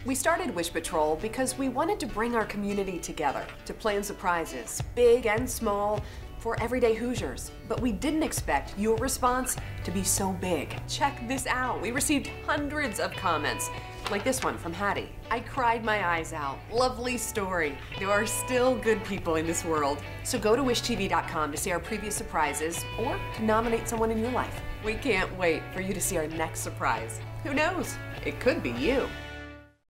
We started Wish Patrol because we wanted to bring our community together to plan surprises, big and small, for everyday Hoosiers. But we didn't expect your response to be so big. Check this out. We received hundreds of comments, like this one from Hattie. I cried my eyes out. Lovely story. There are still good people in this world. So go to wishtv.com to see our previous surprises or to nominate someone in your life. We can't wait for you to see our next surprise. Who knows? It could be you.